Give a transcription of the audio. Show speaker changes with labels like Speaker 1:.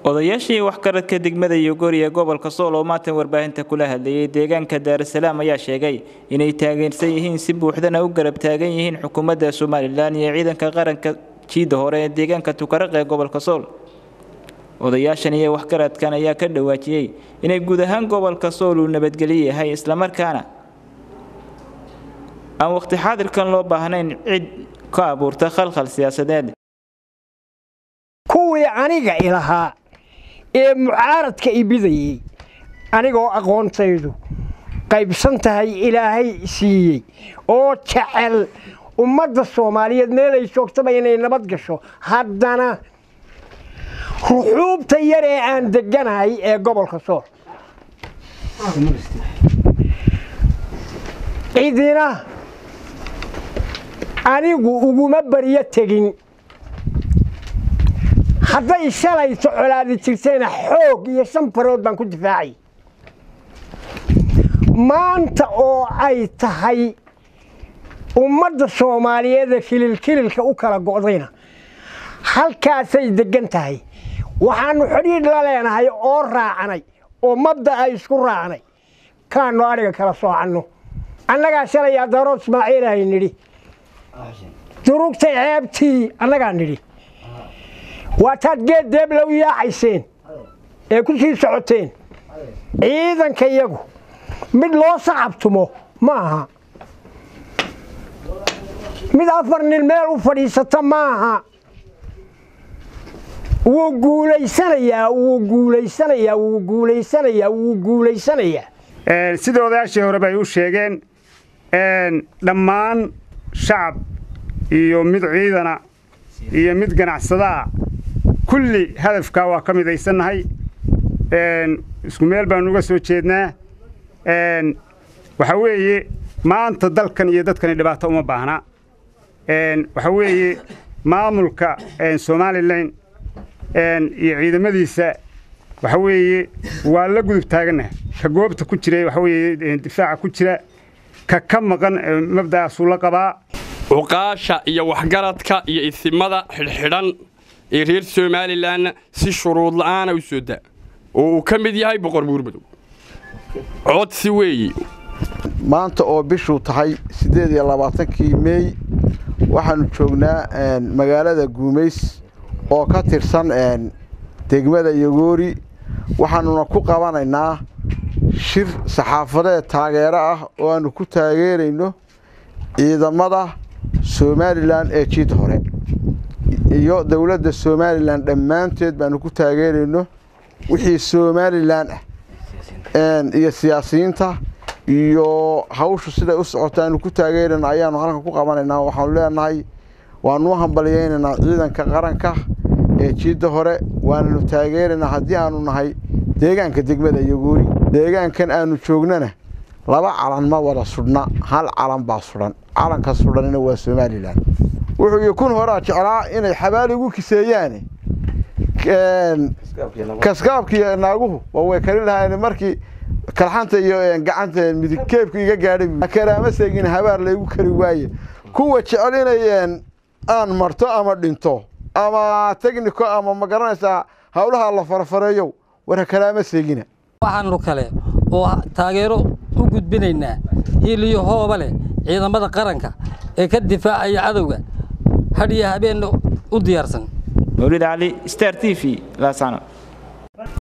Speaker 1: odayaashii wax karadka degmada Yogori ee gobolka Sool oo maanta warbaahinta kula hadlayay deegaanka Dar es Salaam ayaa sheegay inay taageersan yihiin si buuxdana u garab taagan yihiin xukuumadda Soomaaliland iyo ciidanka qaranka jiida hore ee deegaanka Tukaraq ee gobolka Sool. odayaashan iyo wax karadkan ayaa ka dhawaajiyay inay guud ahaan gobolka Sool uu nabadgelyo yahay isla markaana aan waqti xaadirkan loo baahnayn cid ka abuurta khalkhal siyaasadeed.
Speaker 2: kuwii aniga ilaha ee mucaaradka ibidayay anigoo aqoontaydu qaybsan tahay Ilaahay siiyay oo jecel ummadda Soomaaliyeed meel ay joogtaba inay nabad gasho haddana ruxuubta yar ee aan deganahay ee gobolka Sool idina anigu uguma bariya tegin hadday shalay socolaadi jirtayna xoog iyo sanfarood baan ku difaacay maanta oo ay tahay ummadda Soomaaliyeed ee kililka u kala go'dayna halkaasay degan tahay waxaanu xiriir la leenahay oo raacanay oo mabda ay isku raacnay kaano ariga kala soocanno annaga shalay adaro Ismaaciil ay nidhi durugtay ceebtii annaga nidhi waataad geed deeb law yaacayseen ee ku sii socoteen ciidanka iyagu mid loo sacabtumo maaha mid afar nin meel u fadhiisata maaha wuu guuleysanayaa
Speaker 3: sida odayaashii hore bay u sheegeen dhammaan shacab iyo mid ciidana iyo mid ganacsada kulli hadafka waa ka midaysanahay isku meel baan uga soo jeednaa waxa weeye maanta dalkan iyo dadkan dhibaato uma baahna waxa weeye maamulka Soomaaliland iyo ciidamadiisa waxa weeye waa la gudub taaganahay ka goobta ku jiray waxa weeye difaaca ku jira ka maqan mabdaas uu la qabaa
Speaker 4: uqaasha iyo waxgaradka iyo isimada xidhan ee reer Soomaaliland si shuruud la'aan u soo daa oo ka mid yahay boqor buurmadow codsi weey
Speaker 5: maanta oo bishu tahay 28kii May waxaanu joognaa magaalada Guumeys oo ka tirsan degmada Yogori waxaanuna ku qabanaynaa shir saxaafadeed taageero ah oo aanu ku taageerayno ciidamada Soomaaliland ee jiid hore iyo dawladda Soomaaliland dhamaanteed baanu ku taageerayno wixii Soomaaliland iyo siyaasiyiinta iyo hawshu sida u socotaan ku taageerayno ayaanu halkan ku qabanaynaa waxaan leenahay waanu hambalyeynaa ciidanka qaranka ee jiida hore waanu taageerayna hadii aanu nahay deegaanka degmada Yogori deegaankan aanu joognana laba calan ma wada sudna hal calan baa sudan calanka sudanina waa Soomaaliland wuxuu yakun hore jeclaa inay xabaal ugu kiseeyaan kaskaabkiya naaguhu way kala lahayn markii kalxanta iyo gacanta midkeebku iga gaadhay karaama seegin habaar leegu kari waaye kuwa jecel inay aan marto ama dhinto ama technico ama magaranaysa hawlaha la farfareeyo war kalaama seegina
Speaker 6: waxaanu kale oo taageero u gudbinaynaa hiliyo hooba leh ciidamada qaranka ee ka difaacaya cadawga hadiya habeen u diyaarsan
Speaker 1: Mawlid Ali Star TV la sano